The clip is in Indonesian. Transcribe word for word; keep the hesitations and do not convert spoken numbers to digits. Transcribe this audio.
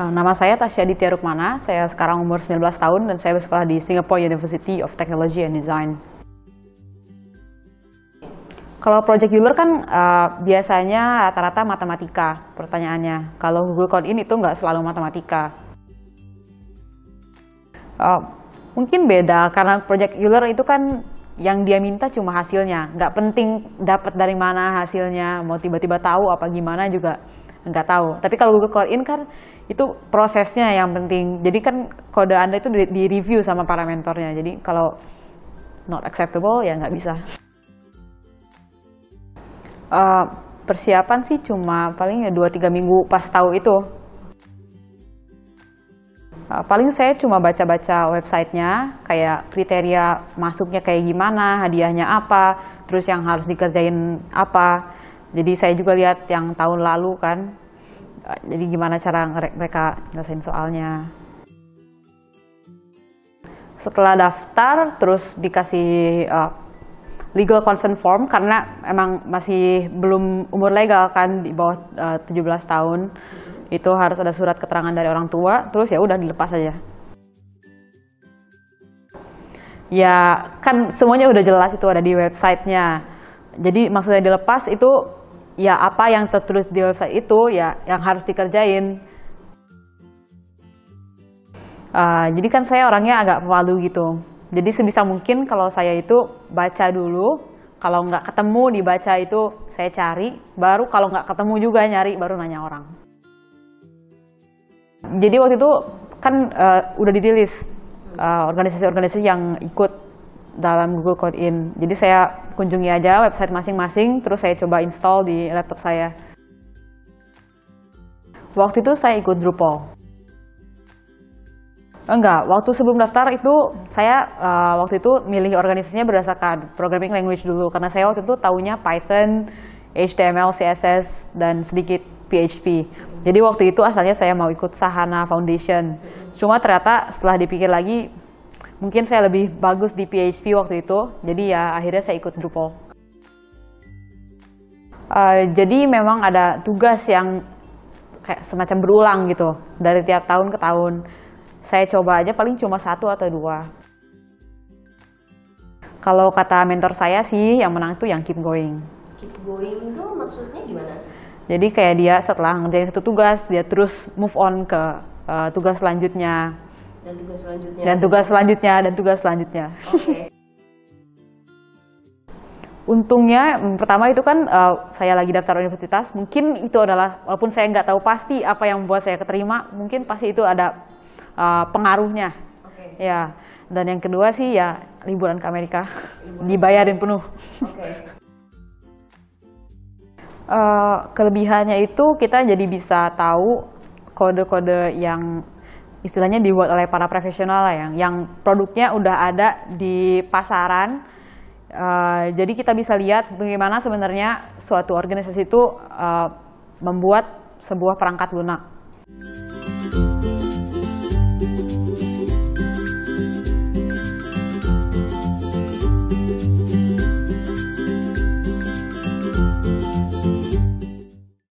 Nama saya Tasya Aditya Rukmana, saya sekarang umur sembilan belas tahun dan saya bersekolah di Singapore University of Technology and Design. Kalau Project Euler kan uh, biasanya rata-rata matematika pertanyaannya. Kalau Google Code-in itu nggak selalu matematika. Uh, mungkin beda karena Project Euler itu kan yang dia minta cuma hasilnya. Nggak penting dapat dari mana hasilnya, mau tiba-tiba tahu apa gimana juga nggak tahu. Tapi kalau Google Code-in kan itu prosesnya yang penting. Jadi kan kode Anda itu di-review sama para mentornya. Jadi kalau not acceptable ya nggak bisa. Uh, persiapan sih cuma paling ya dua tiga minggu pas tahu itu. Uh, paling saya cuma baca-baca websitenya, kayak kriteria masuknya kayak gimana, hadiahnya apa, terus yang harus dikerjain apa. Jadi saya juga lihat yang tahun lalu kan, uh, jadi gimana cara mereka nyelesain soalnya. Setelah daftar, terus dikasih uh, legal consent form karena emang masih belum umur legal kan, di bawah uh, tujuh belas tahun. Itu harus ada surat keterangan dari orang tua, terus ya udah dilepas aja. Ya kan semuanya udah jelas itu ada di websitenya. Jadi maksudnya dilepas itu ya apa yang tertulis di website itu ya yang harus dikerjain. Uh, jadi kan saya orangnya agak pemalu gitu. Jadi sebisa mungkin kalau saya itu baca dulu, kalau nggak ketemu dibaca itu saya cari, baru kalau nggak ketemu juga nyari, baru nanya orang. Jadi waktu itu kan uh, udah dirilis organisasi-organisasi uh, yang ikut dalam Google Code-in. Jadi saya kunjungi aja website masing-masing, terus saya coba install di laptop saya. Waktu itu saya ikut Drupal. Enggak, waktu sebelum daftar itu saya uh, waktu itu milih organisasinya berdasarkan programming language dulu karena saya waktu itu taunya Python, H T M L, C S S dan sedikit P H P. Jadi waktu itu asalnya saya mau ikut Sahana Foundation. Cuma ternyata setelah dipikir lagi mungkin saya lebih bagus di P H P waktu itu. Jadi ya akhirnya saya ikut Drupal. Uh, jadi memang ada tugas yang kayak semacam berulang gitu dari tiap tahun ke tahun. Saya coba aja paling cuma satu atau dua. Kalau kata mentor saya sih yang menang itu yang keep going. Keep going itu maksudnya gimana? Jadi kayak dia setelah ngerjain satu tugas, dia terus move on ke uh, tugas selanjutnya. Dan tugas selanjutnya. Dan tugas selanjutnya, dan tugas selanjutnya. Oke. Okay. Untungnya, pertama itu kan uh, saya lagi daftar universitas, mungkin itu adalah, walaupun saya nggak tahu pasti apa yang membuat saya keterima, mungkin pasti itu ada Uh, pengaruhnya, okay. Ya. Dan yang kedua sih ya liburan ke Amerika, liburan. Dibayarin penuh. Okay. uh, kelebihannya itu kita jadi bisa tahu kode-kode yang istilahnya dibuat oleh para profesional lah, yang yang produknya udah ada di pasaran. Uh, jadi kita bisa lihat bagaimana sebenarnya suatu organisasi itu uh, membuat sebuah perangkat lunak.